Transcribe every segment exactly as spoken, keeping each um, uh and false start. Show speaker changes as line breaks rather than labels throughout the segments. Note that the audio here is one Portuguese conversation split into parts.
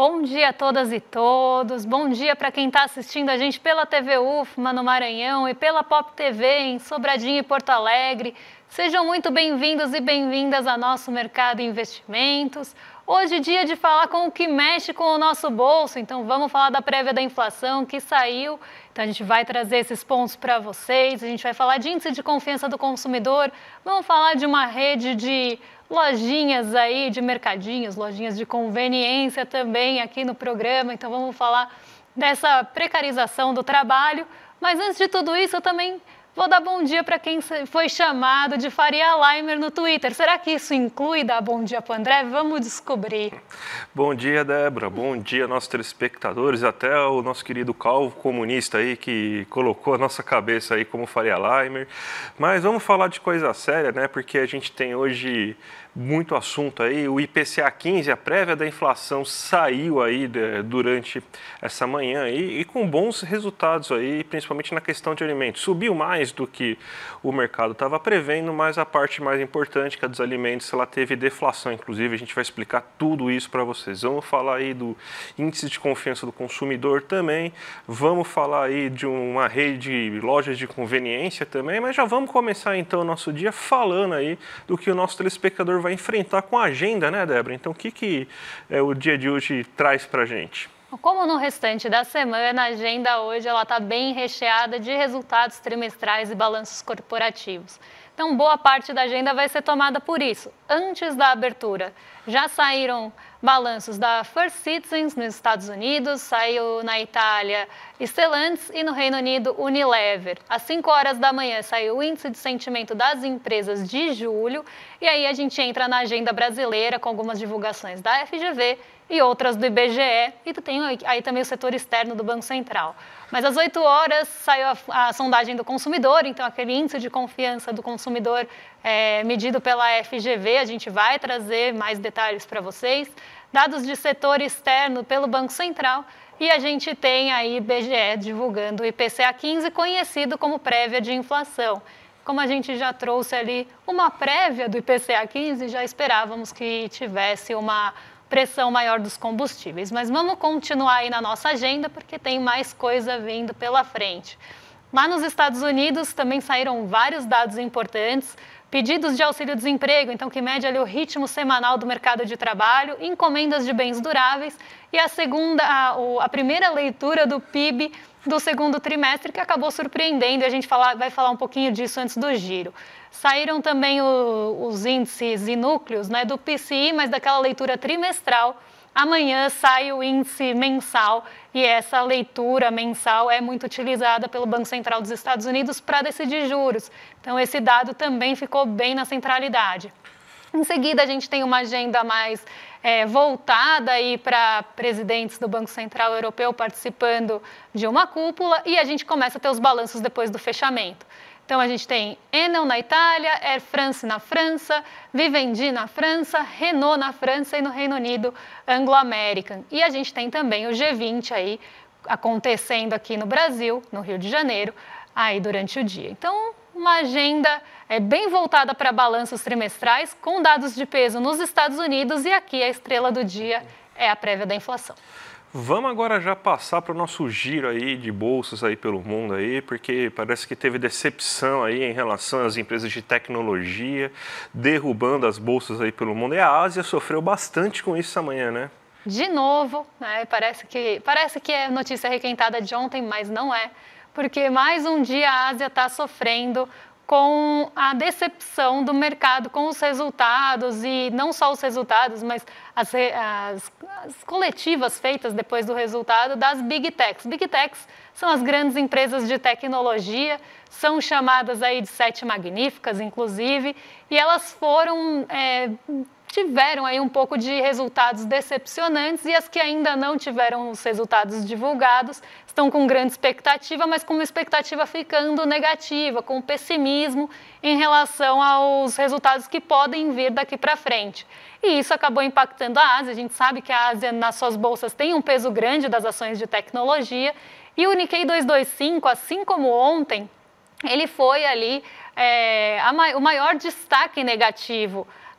Bom dia a todas e todos, bom dia para quem está assistindo a gente pela T V U F M A no Maranhão e pela Pop T V em Sobradinho e Porto Alegre. Sejam muito bem-vindos e bem-vindas ao nosso Mercado e Investimentos. Hoje é dia de falar com o que mexe com o nosso bolso, então vamos falar da prévia da inflação que saiu. Então a gente vai trazer esses pontos para vocês, a gente vai falar de índice de confiança do consumidor, vamos falar de uma rede de lojinhas aí, de mercadinhos, lojinhas de conveniência também aqui no programa, então vamos falar dessa precarização do trabalho. Mas antes de tudo isso, eu também vou dar bom dia para quem foi chamado de Faria Limer no Twitter. Será que isso inclui dar bom dia para o André? Vamos descobrir.
Bom dia, Débora. Bom dia, nossos telespectadores. Até o nosso querido calvo comunista aí que colocou a nossa cabeça aí como Faria Limer. Mas vamos falar de coisa séria, né? Porque a gente tem hoje muito assunto aí. O I P C A quinze, a prévia da inflação, saiu aí de, durante essa manhã aí, e com bons resultados aí, principalmente na questão de alimentos. Subiu mais do que o mercado estava prevendo, mas a parte mais importante, que é dos alimentos, ela teve deflação. Inclusive, a gente vai explicar tudo isso para vocês. Vamos falar aí do índice de confiança do consumidor também, vamos falar aí de uma rede de lojas de conveniência também, mas já vamos começar então o nosso dia falando aí do que o nosso telespectador vai enfrentar com a agenda, né, Débora? Então, o que, que é, o dia de hoje traz para a gente?
Como no restante da semana, a agenda hoje está bem recheada de resultados trimestrais e balanços corporativos. Então, boa parte da agenda vai ser tomada por isso. Antes da abertura, já saíram balanços da First Citizens nos Estados Unidos, saiu na Itália Stellantis e no Reino Unido Unilever. Às cinco horas da manhã saiu o índice de sentimento das empresas de julho e aí a gente entra na agenda brasileira com algumas divulgações da F G V e outras do I B G E, e tem aí também o setor externo do Banco Central. Mas às oito horas saiu a, a sondagem do consumidor, então aquele índice de confiança do consumidor é, medido pela F G V, a gente vai trazer mais detalhes para vocês. Dados de setor externo pelo Banco Central, e a gente tem aí I B G E divulgando o I P C A quinze, conhecido como prévia de inflação. Como a gente já trouxe ali uma prévia do I P C A quinze, já esperávamos que tivesse uma pressão maior dos combustíveis. Mas vamos continuar aí na nossa agenda, porque tem mais coisa vindo pela frente. Lá nos Estados Unidos também saíram vários dados importantes, pedidos de auxílio-desemprego, então que mede ali o ritmo semanal do mercado de trabalho, encomendas de bens duráveis e a segunda, a, a primeira leitura do P I B do segundo trimestre, que acabou surpreendendo, e a gente fala, vai falar um pouquinho disso antes do giro. Saíram também o, os índices e núcleos, né, do P C I, mas daquela leitura trimestral. Amanhã sai o índice mensal e essa leitura mensal é muito utilizada pelo Banco Central dos Estados Unidos para decidir juros. Então, esse dado também ficou bem na centralidade. Em seguida, a gente tem uma agenda mais é, voltada para presidentes do Banco Central Europeu participando de uma cúpula e a gente começa a ter os balanços depois do fechamento. Então, a gente tem Enel na Itália, Air France na França, Vivendi na França, Renault na França e no Reino Unido, Anglo American. E a gente tem também o G vinte aí acontecendo aqui no Brasil, no Rio de Janeiro, aí durante o dia. Então, uma agenda é, bem voltada para balanços trimestrais, com dados de peso nos Estados Unidos, e aqui a estrela do dia é a prévia da inflação.
Vamos agora já passar para o nosso giro aí de bolsas aí pelo mundo aí, porque parece que teve decepção aí em relação às empresas de tecnologia, derrubando as bolsas aí pelo mundo. E a Ásia sofreu bastante com isso amanhã, né?
De novo, né? Parece que, parece que é notícia requentada de ontem, mas não é, porque mais um dia a Ásia está sofrendo com a decepção do mercado com os resultados, e não só os resultados, mas as, as, as coletivas feitas depois do resultado das Big Techs. Big Techs são as grandes empresas de tecnologia, são chamadas aí de sete magníficas, inclusive, e elas foram... É, tiveram aí um pouco de resultados decepcionantes, e as que ainda não tiveram os resultados divulgados estão com grande expectativa, mas com uma expectativa ficando negativa, com pessimismo em relação aos resultados que podem vir daqui para frente. E isso acabou impactando a Ásia. A gente sabe que a Ásia, nas suas bolsas, tem um peso grande das ações de tecnologia, e o Nikkei duzentos e vinte e cinco, assim como ontem, ele foi ali é, a, o maior destaque negativo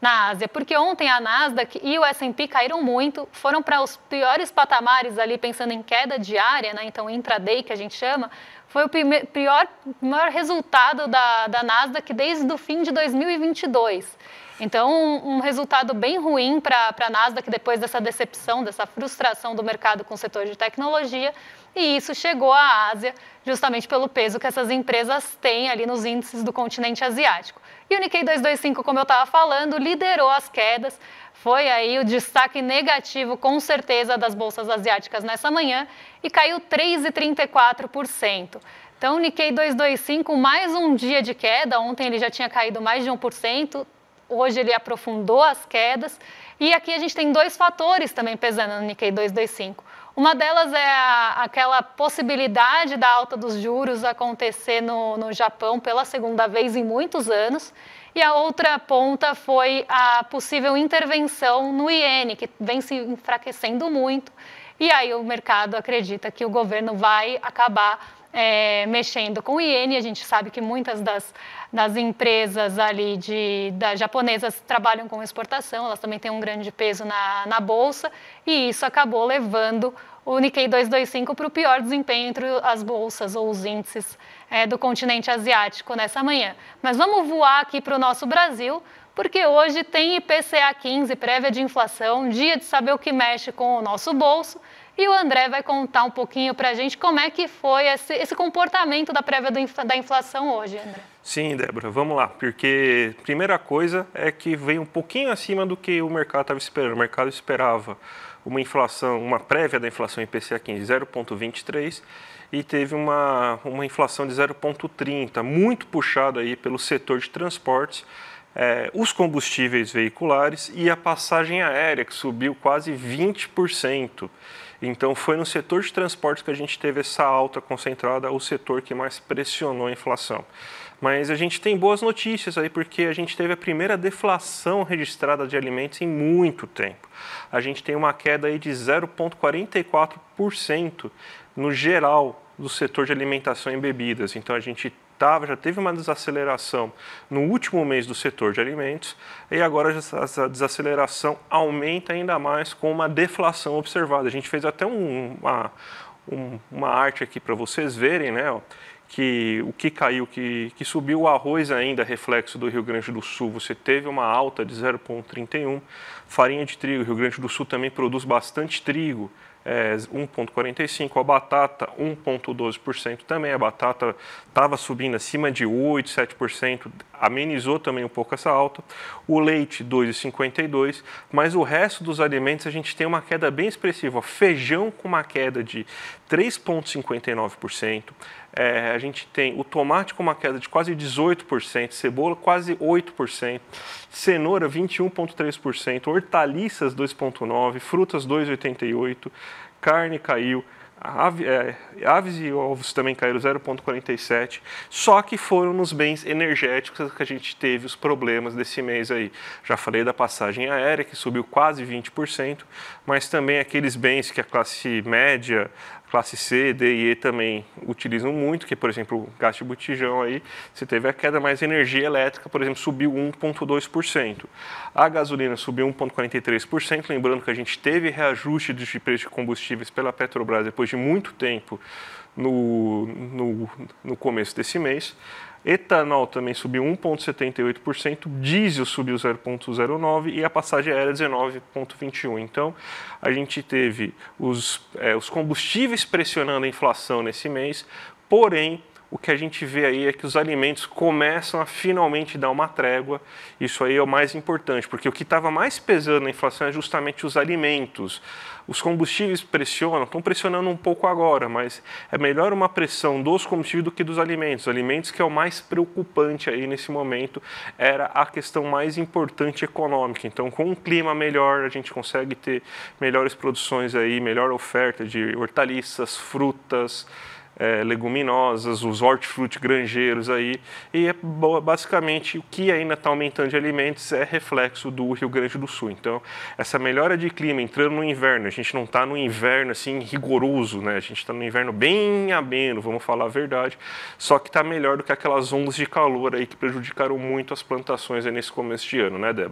na Ásia, porque ontem a Nasdaq e o S and P caíram muito, foram para os piores patamares ali, pensando em queda diária, né? Então intraday que a gente chama, foi o pior, maior resultado da, da Nasdaq desde o fim de dois mil e vinte e dois. Então, um, um resultado bem ruim para a Nasdaq depois dessa decepção, dessa frustração do mercado com o setor de tecnologia, e isso chegou à Ásia justamente pelo peso que essas empresas têm ali nos índices do continente asiático. E o Nikkei duzentos e vinte e cinco, como eu estava falando, liderou as quedas, foi aí o destaque negativo, com certeza, das bolsas asiáticas nessa manhã, e caiu três vírgula trinta e quatro por cento. Então, o Nikkei duzentos e vinte e cinco, mais um dia de queda, ontem ele já tinha caído mais de um por cento, hoje ele aprofundou as quedas, e aqui a gente tem dois fatores também pesando no Nikkei duzentos e vinte e cinco. Uma delas é a, aquela possibilidade da alta dos juros acontecer no, no Japão pela segunda vez em muitos anos, e a outra ponta foi a possível intervenção no iene, que vem se enfraquecendo muito, e aí o mercado acredita que o governo vai acabar É, mexendo com o iene. A gente sabe que muitas das, das empresas ali de, das japonesas trabalham com exportação, elas também têm um grande peso na, na bolsa, e isso acabou levando o Nikkei duzentos e vinte e cinco para o pior desempenho entre as bolsas ou os índices é, do continente asiático nessa manhã. Mas vamos voar aqui para o nosso Brasil, porque hoje tem I P C A quinze, prévia de inflação, dia de saber o que mexe com o nosso bolso. E o André vai contar um pouquinho para a gente como é que foi esse, esse comportamento da prévia do, da inflação hoje, André.
Sim, Débora, vamos lá, porque primeira coisa é que veio um pouquinho acima do que o mercado estava esperando. O mercado esperava uma inflação, uma prévia da inflação I P C A quinze, zero vírgula vinte e três, e teve uma, uma inflação de zero vírgula trinta, muito puxada aí pelo setor de transportes, é, os combustíveis veiculares e a passagem aérea, que subiu quase vinte por cento. Então, foi no setor de transportes que a gente teve essa alta concentrada, o setor que mais pressionou a inflação. Mas a gente tem boas notícias aí, porque a gente teve a primeira deflação registrada de alimentos em muito tempo. A gente tem uma queda aí de zero vírgula quarenta e quatro por cento no geral do setor de alimentação e bebidas. Então, a gente tava, já teve uma desaceleração no último mês do setor de alimentos, e agora essa desaceleração aumenta ainda mais com uma deflação observada. A gente fez até um, uma, um, uma arte aqui para vocês verem, né, ó, que o que caiu, que, que subiu o arroz ainda, reflexo do Rio Grande do Sul, você teve uma alta de zero vírgula trinta e um, farinha de trigo, o Rio Grande do Sul também produz bastante trigo, É, um vírgula quarenta e cinco, a batata um vírgula doze por cento também, a batata estava subindo acima de oito, sete por cento, amenizou também um pouco essa alta, o leite dois vírgula cinquenta e dois, mas o resto dos alimentos a gente tem uma queda bem expressiva, feijão com uma queda de três vírgula cinquenta e nove por cento, é, a gente tem o tomate com uma queda de quase dezoito por cento, cebola quase oito por cento, cenoura vinte e um vírgula três por cento, hortaliças dois vírgula nove por cento, frutas dois vírgula oitenta e oito por cento, carne caiu, ave, é, aves e ovos também caíram zero vírgula quarenta e sete por cento, só que foram nos bens energéticos que a gente teve os problemas desse mês aí. Já falei da passagem aérea, que subiu quase vinte por cento, mas também aqueles bens que a classe média, classe C, D e E também utilizam muito, que, por exemplo, o gás de botijão aí, você teve a queda, mais energia elétrica, por exemplo, subiu um vírgula dois por cento. A gasolina subiu um vírgula quarenta e três por cento, lembrando que a gente teve reajuste de preço de combustíveis pela Petrobras depois de muito tempo no, no, no começo desse mês. Etanol também subiu um vírgula setenta e oito por cento, diesel subiu zero vírgula zero nove por cento e a passagem aérea dezenove vírgula vinte e um por cento. Então, a gente teve os, é, os combustíveis pressionando a inflação nesse mês, porém, o que a gente vê aí é que os alimentos começam a finalmente dar uma trégua. Isso aí é o mais importante, porque o que estava mais pesando na inflação é justamente os alimentos. Os combustíveis pressionam, estão pressionando um pouco agora, mas é melhor uma pressão dos combustíveis do que dos alimentos. Os alimentos, que é o mais preocupante aí nesse momento, era a questão mais importante econômica. Então, com um clima melhor, a gente consegue ter melhores produções aí, melhor oferta de hortaliças, frutas, É, leguminosas, os hortifruti granjeiros aí, e é basicamente o que ainda está aumentando de alimentos é reflexo do Rio Grande do Sul. Então, essa melhora de clima entrando no inverno, a gente não está no inverno assim rigoroso, né? A gente está no inverno bem ameno, vamos falar a verdade, só que está melhor do que aquelas ondas de calor aí que prejudicaram muito as plantações aí nesse começo de ano, né, Débora?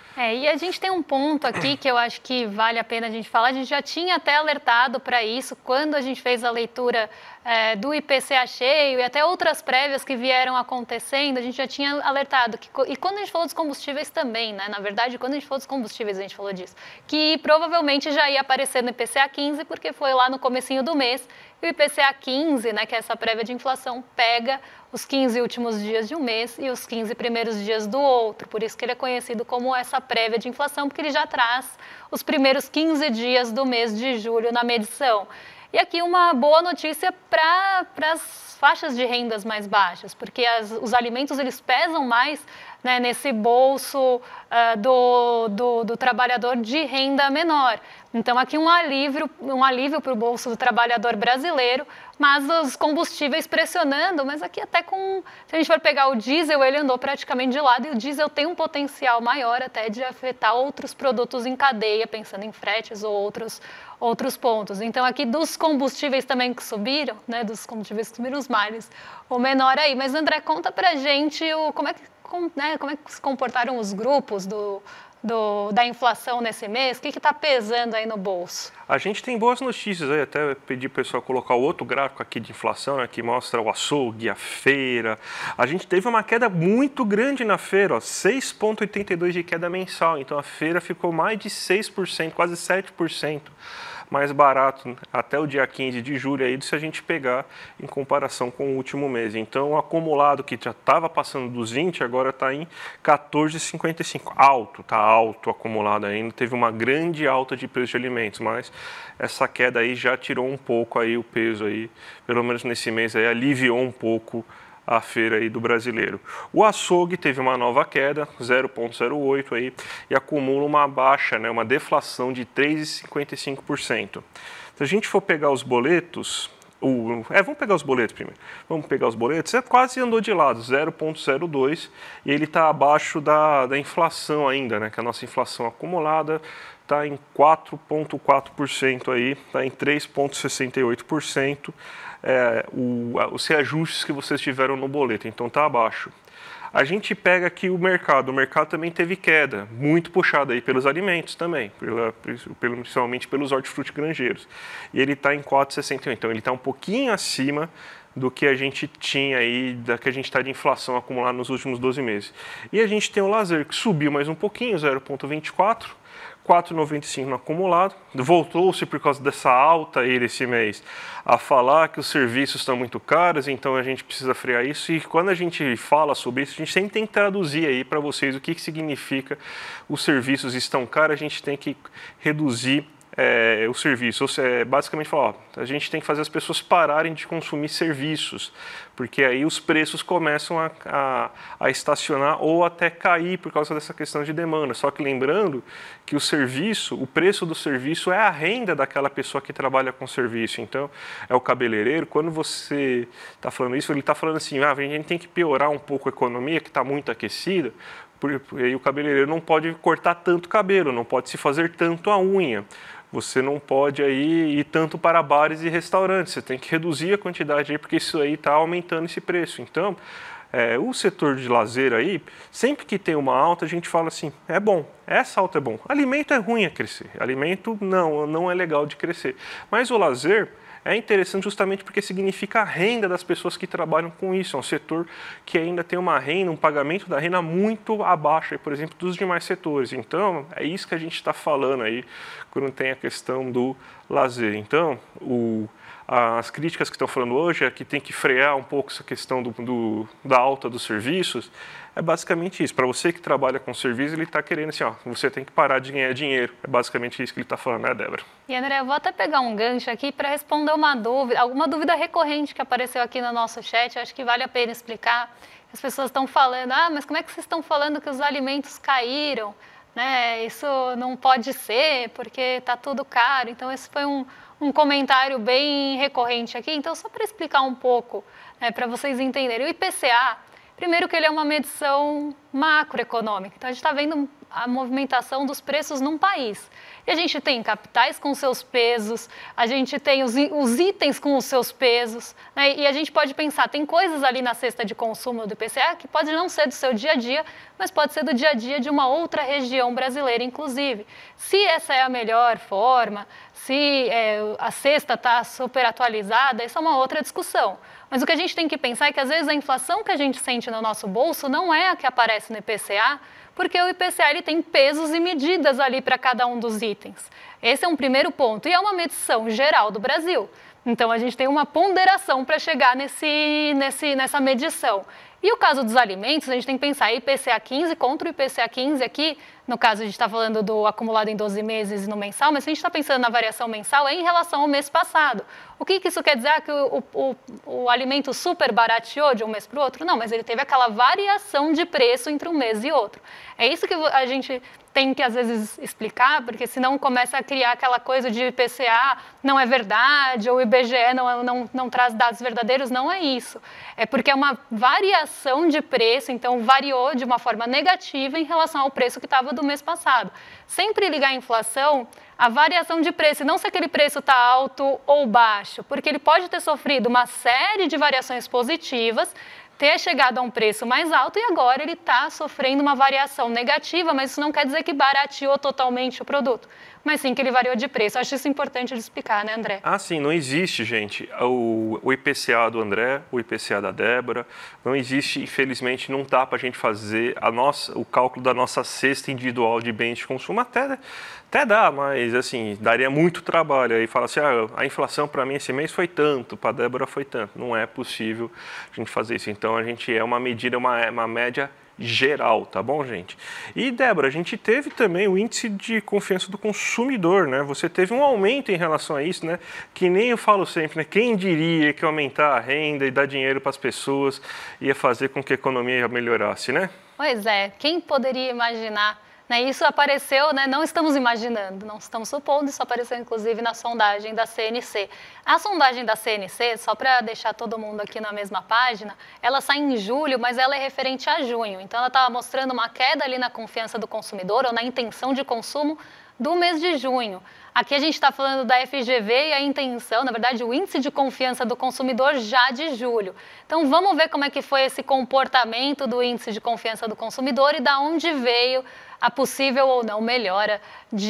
É, e a gente tem um ponto aqui que eu acho que vale a pena a gente falar. A gente já tinha até alertado para isso quando a gente fez a leitura é, do I P C A cheio e até outras prévias que vieram acontecendo, a gente já tinha alertado. Que, e quando a gente falou dos combustíveis também, né? Na verdade, quando a gente falou dos combustíveis, a gente falou disso. Que provavelmente já ia aparecer no I P C A quinze, porque foi lá no comecinho do mês. E o I P C A quinze, né, que é essa prévia de inflação, pega os quinze últimos dias de um mês e os quinze primeiros dias do outro. Por isso que ele é conhecido como essa prévia de inflação, porque ele já traz os primeiros quinze dias do mês de julho na medição. E aqui uma boa notícia para as faixas de rendas mais baixas, porque as, os alimentos eles pesam mais, né, nesse bolso uh, do, do, do trabalhador de renda menor. Então, aqui um alívio, um alívio para o bolso do trabalhador brasileiro, mas os combustíveis pressionando, mas aqui até com... Se a gente for pegar o diesel, ele andou praticamente de lado, e o diesel tem um potencial maior até de afetar outros produtos em cadeia, pensando em fretes ou outros, outros pontos. Então, aqui dos combustíveis também que subiram, né, dos combustíveis que subiram os males, o menor aí. Mas, André, conta pra gente o, como, é que, como, né, como é que se comportaram os grupos do... Do, da inflação nesse mês, o que está pesando aí no bolso?
A gente tem boas notícias aí, até pedi para o pessoal colocar o outro gráfico aqui de inflação, né, que mostra o açougue, a feira. A gente teve uma queda muito grande na feira, seis vírgula oitenta e dois por cento de queda mensal, então a feira ficou mais de seis por cento, quase sete por cento mais barato até o dia quinze de julho, aí, se a gente pegar em comparação com o último mês. Então, o acumulado que já estava passando dos vinte, agora está em quatorze vírgula cinquenta e cinco. Alto, está alto o acumulado ainda. Teve uma grande alta de preço de alimentos, mas essa queda aí já tirou um pouco aí o peso, aí, pelo menos nesse mês, aí, aliviou um pouco a feira aí do brasileiro. O açougue teve uma nova queda, zero vírgula zero oito aí, e acumula uma baixa, né, uma deflação de três vírgula cinquenta e cinco por cento. Se a gente for pegar os boletos, o, é, vamos pegar os boletos primeiro. Vamos pegar os boletos, é, quase andou de lado, zero vírgula zero dois, e ele está abaixo da, da inflação ainda, né, que a nossa inflação acumulada está em quatro vírgula quatro por cento aí, está em três vírgula sessenta e oito por cento. É, o, os reajustes que vocês tiveram no boleto, então está abaixo. A gente pega aqui o mercado, o mercado também teve queda, muito puxado aí pelos alimentos também, pela, pelo, principalmente pelos hortifruti granjeiros, e ele está em quatro vírgula sessenta e oito, então ele está um pouquinho acima do que a gente tinha aí, da que a gente está de inflação acumulada nos últimos doze meses. E a gente tem o lazer, que subiu mais um pouquinho, zero vírgula vinte e quatro, quatro vírgula noventa e cinco no acumulado, voltou-se por causa dessa alta aí desse mês a falar que os serviços estão muito caros, então a gente precisa frear isso, e quando a gente fala sobre isso, a gente sempre tem que traduzir aí para vocês o que, que significa os serviços estão caros, a gente tem que reduzir É, o serviço, ou seja, basicamente falar, ó, a gente tem que fazer as pessoas pararem de consumir serviços, porque aí os preços começam a, a, a estacionar ou até cair por causa dessa questão de demanda. Só que lembrando que o serviço, o preço do serviço é a renda daquela pessoa que trabalha com serviço. Então, é o cabeleireiro, quando você está falando isso, ele está falando assim, ah, a gente tem que piorar um pouco a economia, que está muito aquecida, e aí o cabeleireiro não pode cortar tanto cabelo, não pode se fazer tanto a unha. Você não pode aí ir tanto para bares e restaurantes, você tem que reduzir a quantidade aí, porque isso aí está aumentando esse preço. Então, é, o setor de lazer aí, sempre que tem uma alta, a gente fala assim, é bom, essa alta é bom. Alimento é ruim a crescer, alimento não, não é legal de crescer. Mas o lazer é interessante justamente porque significa a renda das pessoas que trabalham com isso. É um setor que ainda tem uma renda, um pagamento da renda muito abaixo, por exemplo, dos demais setores. Então, é isso que a gente está falando aí quando tem a questão do lazer. Então, o, as críticas que estão falando hoje é que tem que frear um pouco essa questão do, do, da alta dos serviços. É basicamente isso. Para você que trabalha com serviço, ele está querendo assim, ó, você tem que parar de ganhar dinheiro. É basicamente isso que ele está falando, né, Débora?
E, André, eu vou até pegar um gancho aqui para responder uma dúvida, alguma dúvida recorrente que apareceu aqui no nosso chat. Eu acho que vale a pena explicar. As pessoas estão falando, ah, mas como é que vocês estão falando que os alimentos caíram? Né? Isso não pode ser, porque está tudo caro. Então, esse foi um, um comentário bem recorrente aqui. Então, só para explicar um pouco, né, para vocês entenderem. O I P C A, primeiro que ele é uma medição macroeconômica. Então, a gente está vendo a movimentação dos preços num país. E a gente tem capitais com seus pesos, a gente tem os, os itens com os seus pesos, né? E a gente pode pensar, tem coisas ali na cesta de consumo do I P C A que pode não ser do seu dia a dia, mas pode ser do dia a dia de uma outra região brasileira, inclusive. Se essa é a melhor forma, se é, a cesta está super atualizada, essa é uma outra discussão. Mas o que a gente tem que pensar é que, às vezes, a inflação que a gente sente no nosso bolso não é a que aparece no I P C A, porque o I P C A ele tem pesos e medidas ali para cada um dos itens. Esse é um primeiro ponto, e é uma medição geral do Brasil. Então, a gente tem uma ponderação para chegar nesse, nesse, nessa medição. E o caso dos alimentos, a gente tem que pensar I P C A quinze contra o I P C A quinze aqui. No caso, a gente está falando do acumulado em doze meses e no mensal, mas se a gente está pensando na variação mensal, é em relação ao mês passado. O que, que isso quer dizer? Ah, que o, o, o alimento super barateou de um mês para o outro? Não, mas ele teve aquela variação de preço entre um mês e outro. É isso que a gente tem que, às vezes, explicar, porque senão começa a criar aquela coisa de I P C A não é verdade, ou o I B G E não, não, não traz dados verdadeiros. Não é isso. É porque é uma variação de preço, então variou de uma forma negativa em relação ao preço que estava do mês passado. Sempre ligar a inflação à variação de preço, e não se aquele preço está alto ou baixo, porque ele pode ter sofrido uma série de variações positivas, ter chegado a um preço mais alto e agora ele está sofrendo uma variação negativa, mas isso não quer dizer que barateou totalmente o produto, mas sim que ele variou de preço. Acho isso importante de explicar, né, André?
Ah, sim, não existe, gente, o, o I P C A do André, o I P C A da Débora, não existe, infelizmente, não dá para a gente fazer a nossa, o cálculo da nossa cesta individual de bens de consumo, até, até dá, mas, assim, daria muito trabalho. Aí fala assim, ah, a inflação para mim esse mês foi tanto, para a Débora foi tanto. Não é possível a gente fazer isso. Então, a gente é uma medida, uma, uma média geral, tá bom, gente? E, Débora, a gente teve também o índice de confiança do consumidor, né? Você teve um aumento em relação a isso, né? Que nem eu falo sempre, né? Quem diria que aumentar a renda e dar dinheiro para as pessoas ia fazer com que a economia melhorasse, né?
Pois é, quem poderia imaginar? Né, isso apareceu, né, não estamos imaginando, não estamos supondo, isso apareceu inclusive na sondagem da C N C. A sondagem da C N C, só para deixar todo mundo aqui na mesma página, ela sai em julho, mas ela é referente a junho. Então, ela estava mostrando uma queda ali na confiança do consumidor ou na intenção de consumo do mês de junho. Aqui a gente está falando da F G V e a intenção, na verdade, o índice de confiança do consumidor já de julho. Então, vamos ver como é que foi esse comportamento do índice de confiança do consumidor e da onde veio a possível ou não melhora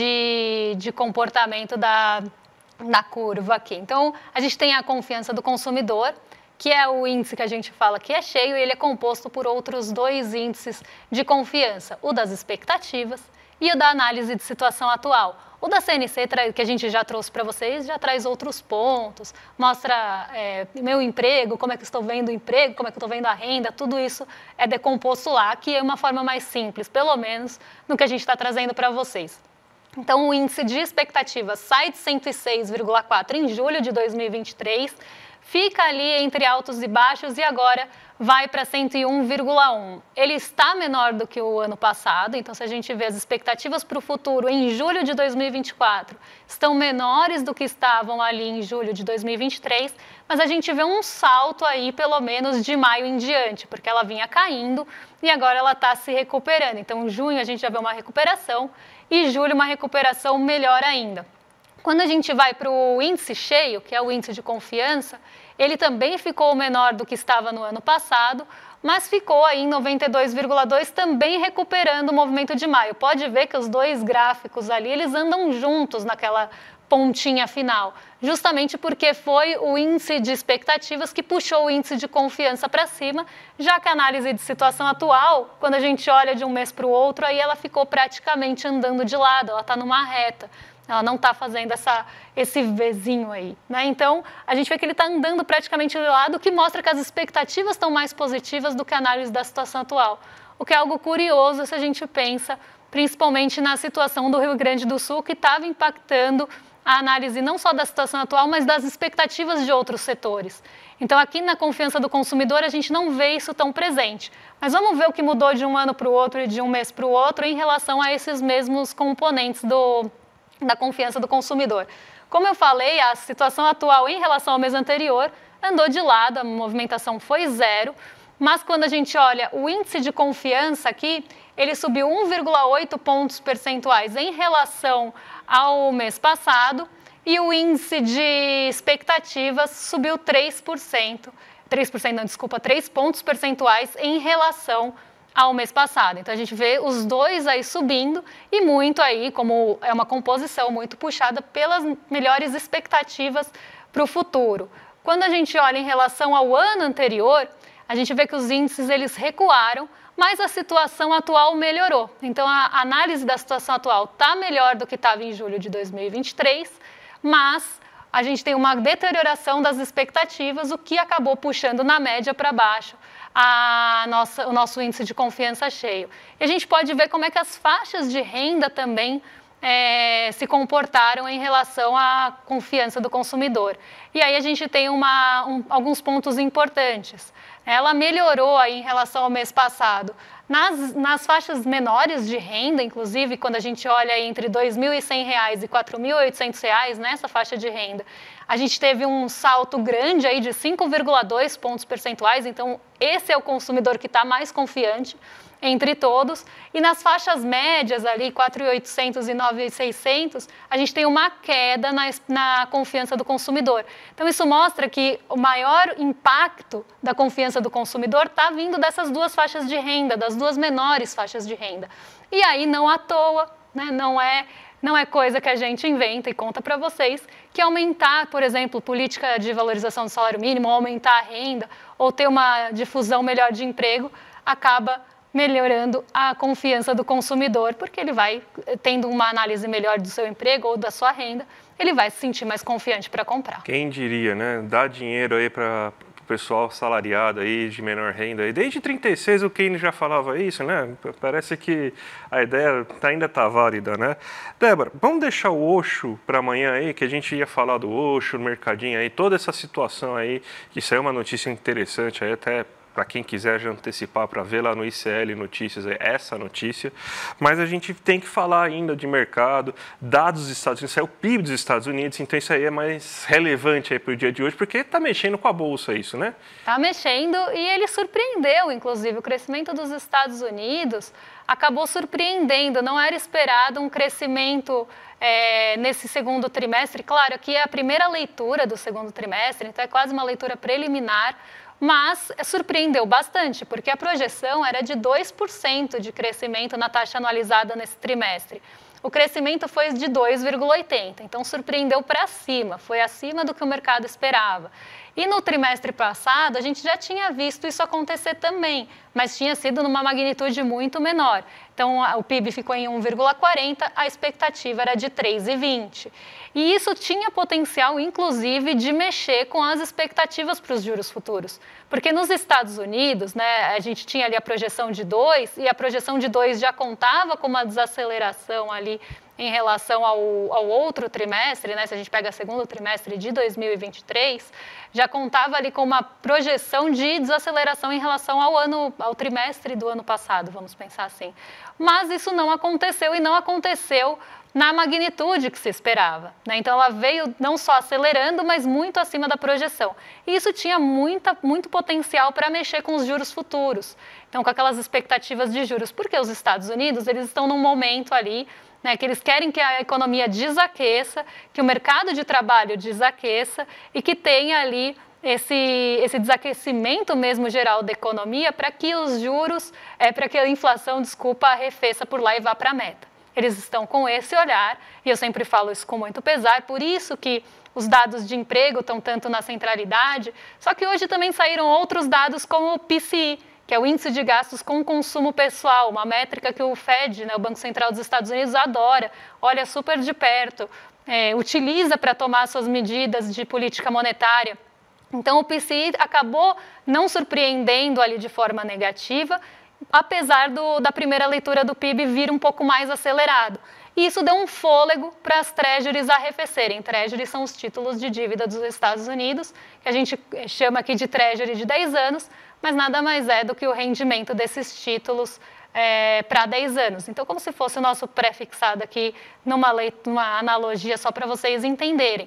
de, de comportamento da, da curva aqui. Então, a gente tem a confiança do consumidor, que é o índice que a gente fala que é cheio, e ele é composto por outros dois índices de confiança, o das expectativas e o da análise de situação atual. O da C N C, que a gente já trouxe para vocês, já traz outros pontos, mostra é, meu emprego, como é que eu estou vendo o emprego, como é que eu estou vendo a renda, tudo isso é decomposto lá, que é uma forma mais simples, pelo menos no que a gente está trazendo para vocês. Então, o índice de expectativa sai de cento e seis vírgula quatro em julho de dois mil e vinte e três, fica ali entre altos e baixos e agora vai para cento e um vírgula um. Ele está menor do que o ano passado, então se a gente vê as expectativas para o futuro em julho de dois mil e vinte e quatro, estão menores do que estavam ali em julho de dois mil e vinte e três, mas a gente vê um salto aí pelo menos de maio em diante, porque ela vinha caindo e agora ela está se recuperando. Então, em junho a gente já vê uma recuperação e julho uma recuperação melhor ainda. Quando a gente vai para o índice cheio, que é o índice de confiança, ele também ficou menor do que estava no ano passado, mas ficou aí em noventa e dois vírgula dois, também recuperando o movimento de maio. Pode ver que os dois gráficos ali, eles andam juntos naquela pontinha final, justamente porque foi o índice de expectativas que puxou o índice de confiança para cima, já que a análise de situação atual, quando a gente olha de um mês para o outro, aí ela ficou praticamente andando de lado, ela está numa reta. Ela não está fazendo essa, esse Vzinho aí, né? Então, a gente vê que ele está andando praticamente de lado, o que mostra que as expectativas estão mais positivas do que a análise da situação atual. O que é algo curioso se a gente pensa, principalmente na situação do Rio Grande do Sul, que estava impactando a análise não só da situação atual, mas das expectativas de outros setores. Então, aqui na confiança do consumidor, a gente não vê isso tão presente. Mas vamos ver o que mudou de um ano para o outro e de um mês para o outro em relação a esses mesmos componentes do... da confiança do consumidor. Como eu falei, a situação atual em relação ao mês anterior andou de lado, a movimentação foi zero, mas quando a gente olha o índice de confiança aqui, ele subiu um vírgula oito pontos percentuais em relação ao mês passado e o índice de expectativas subiu três por cento, três por cento não, desculpa, três pontos percentuais em relação ao mês passado. Então, a gente vê os dois aí subindo e muito aí, como é uma composição muito puxada pelas melhores expectativas para o futuro. Quando a gente olha em relação ao ano anterior, a gente vê que os índices eles recuaram, mas a situação atual melhorou. Então, a análise da situação atual está melhor do que estava em julho de dois mil e vinte e três, mas a gente tem uma deterioração das expectativas, o que acabou puxando na média para baixo a nossa, o nosso índice de confiança cheio. E a gente pode ver como é que as faixas de renda também é, se comportaram em relação à confiança do consumidor. E aí a gente tem uma, um, alguns pontos importantes. Ela melhorou aí em relação ao mês passado. Nas, nas faixas menores de renda, inclusive, quando a gente olha entre dois mil e cem reais e quatro mil e oitocentos reais nessa faixa de renda, a gente teve um salto grande aí de cinco vírgula dois pontos percentuais, então esse é o consumidor que está mais confiante entre todos. E nas faixas médias ali, quatro mil e oitocentos e nove mil e seiscentos, a gente tem uma queda na, na confiança do consumidor. Então isso mostra que o maior impacto da confiança do consumidor está vindo dessas duas faixas de renda, das duas menores faixas de renda. E aí não à toa, né, não é... Não é coisa que a gente inventa e conta para vocês que aumentar, por exemplo, política de valorização do salário mínimo, aumentar a renda ou ter uma difusão melhor de emprego, acaba melhorando a confiança do consumidor, porque ele vai tendo uma análise melhor do seu emprego ou da sua renda, ele vai se sentir mais confiante para comprar.
Quem diria, né? Dar dinheiro aí para pessoal salariado aí, de menor renda. E desde trinta e seis o Keynes já falava isso, né? Parece que a ideia ainda está válida, né? Débora, vamos deixar o Osho para amanhã aí, que a gente ia falar do Osho, no mercadinho aí, toda essa situação aí, que saiu uma notícia interessante aí, até para quem quiser já antecipar para ver lá no I C L Notícias essa notícia, mas a gente tem que falar ainda de mercado, dados dos Estados Unidos, é o P I B dos Estados Unidos, então isso aí é mais relevante aí para o dia de hoje, porque está mexendo com a bolsa isso, né?
Está mexendo e ele surpreendeu, inclusive, o crescimento dos Estados Unidos acabou surpreendendo, não era esperado um crescimento é, nesse segundo trimestre. Claro, aqui é a primeira leitura do segundo trimestre, então é quase uma leitura preliminar, mas surpreendeu bastante, porque a projeção era de dois por cento de crescimento na taxa anualizada nesse trimestre. O crescimento foi de dois vírgula oitenta por cento, então surpreendeu para cima, foi acima do que o mercado esperava. E no trimestre passado, a gente já tinha visto isso acontecer também, mas tinha sido numa magnitude muito menor. Então, o P I B ficou em um vírgula quarenta por cento, a expectativa era de três vírgula vinte por cento. E isso tinha potencial, inclusive, de mexer com as expectativas para os juros futuros. Porque nos Estados Unidos, né, a gente tinha ali a projeção de dois, e a projeção de dois já contava com uma desaceleração ali em relação ao, ao outro trimestre, né, se a gente pega o segundo trimestre de dois mil e vinte e três, já contava ali com uma projeção de desaceleração em relação ao ano, ao trimestre do ano passado, vamos pensar assim. Mas isso não aconteceu e não aconteceu na magnitude que se esperava, né? Então, ela veio não só acelerando, mas muito acima da projeção. E isso tinha muita, muito potencial para mexer com os juros futuros. Então, com aquelas expectativas de juros, porque os Estados Unidos eles estão num momento ali, né, que eles querem que a economia desaqueça, que o mercado de trabalho desaqueça e que tenha ali esse, esse desaquecimento mesmo geral da economia para que os juros, é, para que a inflação, desculpa, arrefeça por lá e vá para a meta. Eles estão com esse olhar, e eu sempre falo isso com muito pesar, por isso que os dados de emprego estão tanto na centralidade, só que hoje também saíram outros dados como o P C I, que é o índice de gastos com consumo pessoal, uma métrica que o Fed, né, o Banco Central dos Estados Unidos, adora, olha super de perto, é, utiliza para tomar suas medidas de política monetária. Então, o P C I acabou não surpreendendo ali de forma negativa, apesar do, da primeira leitura do P I B vir um pouco mais acelerado. E isso deu um fôlego para as treasuries arrefecerem. Treasuries são os títulos de dívida dos Estados Unidos, que a gente chama aqui de treasury de dez anos, mas nada mais é do que o rendimento desses títulos é, para dez anos. Então, como se fosse o nosso pré-fixado aqui, numa, lei, numa analogia só para vocês entenderem.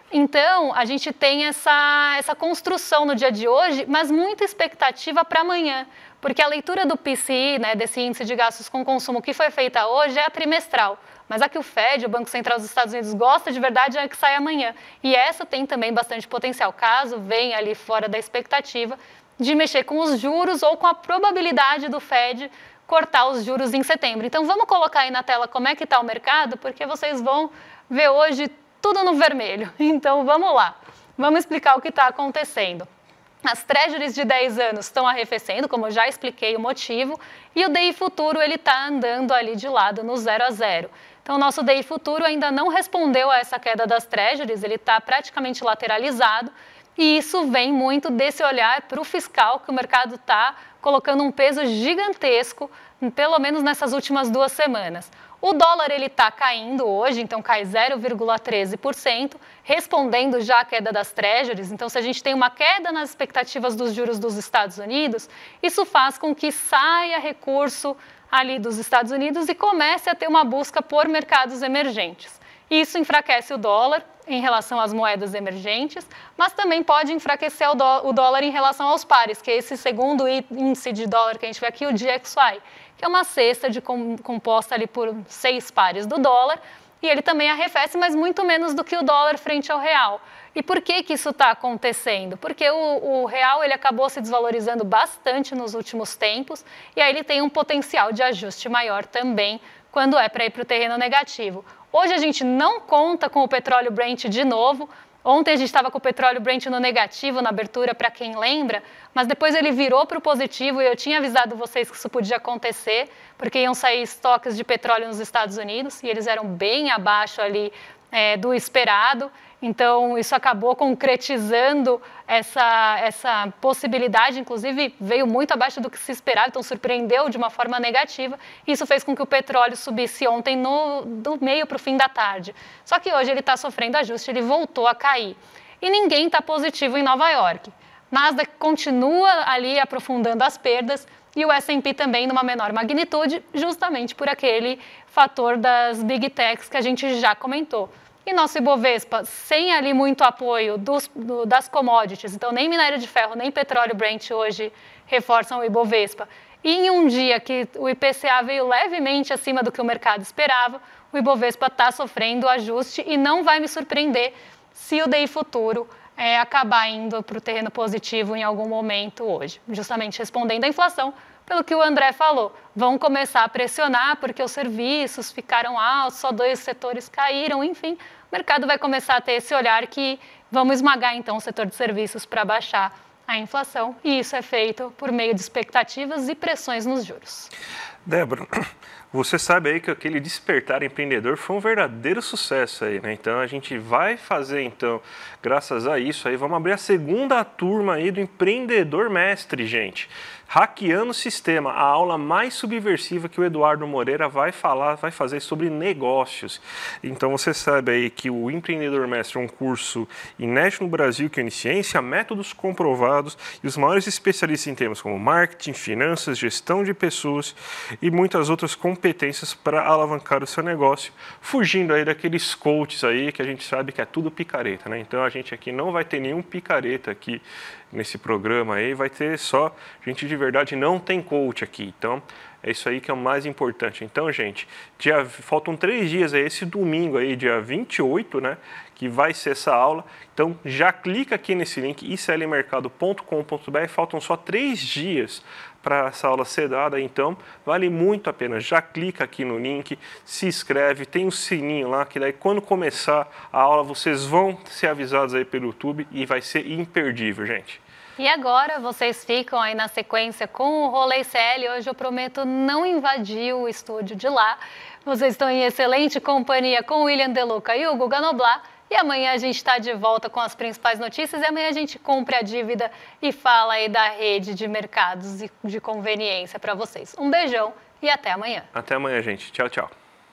Então, a gente tem essa, essa construção no dia de hoje, mas muita expectativa para amanhã, porque a leitura do P C I, né, desse índice de gastos com consumo que foi feita hoje, é a trimestral. Mas a que o Fed, o Banco Central dos Estados Unidos, gosta de verdade é a que sai amanhã. E essa tem também bastante potencial, caso venha ali fora da expectativa de mexer com os juros ou com a probabilidade do Fed cortar os juros em setembro. Então, vamos colocar aí na tela como é que está o mercado, porque vocês vão ver hoje tudo no vermelho. Então, vamos lá. Vamos explicar o que está acontecendo. As treasuries de dez anos estão arrefecendo, como eu já expliquei o motivo, e o D I futuro está andando ali de lado no zero a zero. Então, o nosso D I futuro ainda não respondeu a essa queda das treasuries, ele está praticamente lateralizado, e isso vem muito desse olhar para o fiscal, que o mercado está colocando um peso gigantesco, pelo menos nessas últimas duas semanas. O dólar está caindo hoje, então cai zero vírgula treze por cento, respondendo já à queda das treasuries. Então, se a gente tem uma queda nas expectativas dos juros dos Estados Unidos, isso faz com que saia recurso ali dos Estados Unidos e comece a ter uma busca por mercados emergentes. Isso enfraquece o dólar em relação às moedas emergentes, mas também pode enfraquecer o, dó- o dólar em relação aos pares, que é esse segundo índice de dólar que a gente vê aqui, o D X Y, que é uma cesta de com, composta ali por seis pares do dólar, e ele também arrefece, mas muito menos do que o dólar frente ao real. E por que que isso está acontecendo? Porque o, o real ele acabou se desvalorizando bastante nos últimos tempos, e aí ele tem um potencial de ajuste maior também, quando é para ir para o terreno negativo. Hoje a gente não conta com o petróleo Brent de novo. Ontem a gente estava com o petróleo Brent no negativo na abertura, para quem lembra, mas depois ele virou para o positivo e eu tinha avisado vocês que isso podia acontecer, porque iam sair estoques de petróleo nos Estados Unidos e eles eram bem abaixo ali é, do esperado. Então, isso acabou concretizando essa, essa possibilidade, inclusive veio muito abaixo do que se esperava, então surpreendeu de uma forma negativa. Isso fez com que o petróleo subisse ontem no, do meio para o fim da tarde. Só que hoje ele está sofrendo ajuste, ele voltou a cair. E ninguém está positivo em Nova York. Nasdaq continua ali aprofundando as perdas e o S and P também numa menor magnitude, justamente por aquele fator das Big Techs que a gente já comentou. E nosso Ibovespa, sem ali muito apoio dos, do, das commodities, então nem minério de ferro, nem petróleo Brent hoje reforçam o Ibovespa. E em um dia que o I P C A veio levemente acima do que o mercado esperava, o Ibovespa está sofrendo ajuste e não vai me surpreender se o D I futuro é, acabar indo para o terreno positivo em algum momento hoje, justamente respondendo à inflação, pelo que o André falou, vão começar a pressionar porque os serviços ficaram altos, só dois setores caíram, enfim, o mercado vai começar a ter esse olhar que vamos esmagar então o setor de serviços para baixar a inflação, e isso é feito por meio de expectativas e pressões nos juros.
Débora, você sabe aí que aquele Despertar Empreendedor foi um verdadeiro sucesso aí, né? Então a gente vai fazer então, graças a isso aí, vamos abrir a segunda turma aí do Empreendedor Mestre, gente. Hackeando o Sistema, a aula mais subversiva que o Eduardo Moreira vai falar, vai fazer sobre negócios. Então você sabe aí que o Empreendedor Mestre é um curso inédito no Brasil que une ciência, métodos comprovados e os maiores especialistas em temas como marketing, finanças, gestão de pessoas e muitas outras competências para alavancar o seu negócio, fugindo aí daqueles coaches aí que a gente sabe que é tudo picareta, né? Então a gente aqui não vai ter nenhum picareta aqui nesse programa aí, vai ter só gente de verdade, não tem coach aqui. Então é isso aí que é o mais importante. Então, gente, dia, faltam três dias aí, esse domingo aí, dia vinte e oito, né, que vai ser essa aula. Então já clica aqui nesse link, i c l mercado ponto com ponto b r, faltam só três dias para essa aula ser dada, então vale muito a pena. Já clica aqui no link, se inscreve, tem um sininho lá, que daí quando começar a aula vocês vão ser avisados aí pelo YouTube e vai ser imperdível, gente.
E agora vocês ficam aí na sequência com o Rolê C L. Hoje eu prometo não invadir o estúdio de lá. Vocês estão em excelente companhia com o William Deluca e o Guga Noblar. E amanhã a gente está de volta com as principais notícias e amanhã a gente cumpre a dívida e fala aí da rede de mercados e de conveniência para vocês. Um beijão e até amanhã.
Até amanhã, gente. Tchau, tchau.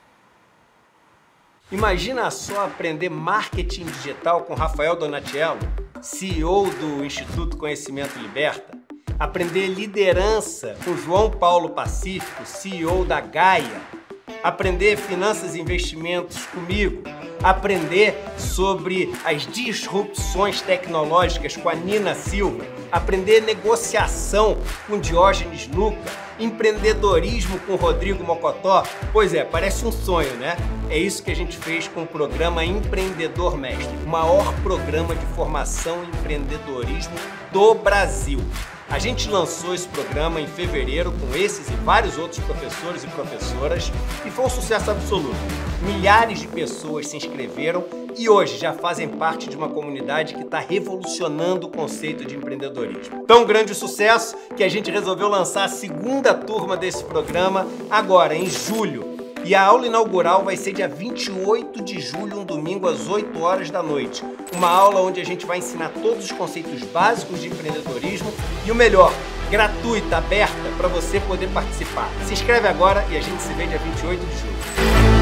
Imagina só aprender marketing digital com Rafael Donatiello, C E O do Instituto Conhecimento Liberta. Aprender liderança com João Paulo Pacífico, C E O da Gaia. Aprender finanças e investimentos comigo, aprender sobre as disrupções tecnológicas com a Nina Silva, aprender negociação com Diógenes Luca, empreendedorismo com Rodrigo Mocotó. Pois é, parece um sonho, né? É isso que a gente fez com o programa Empreendedor Mestre, o maior programa de formação em empreendedorismo do Brasil. A gente lançou esse programa em fevereiro com esses e vários outros professores e professoras e foi um sucesso absoluto. Milhares de pessoas se inscreveram e hoje já fazem parte de uma comunidade que está revolucionando o conceito de empreendedorismo. Tão grande o sucesso que a gente resolveu lançar a segunda turma desse programa agora, em julho. E a aula inaugural vai ser dia vinte e oito de julho, um domingo, às oito horas da noite. Uma aula onde a gente vai ensinar todos os conceitos básicos de empreendedorismo e o melhor, gratuita, aberta, para você poder participar. Se inscreve agora e a gente se vê dia vinte e oito de julho.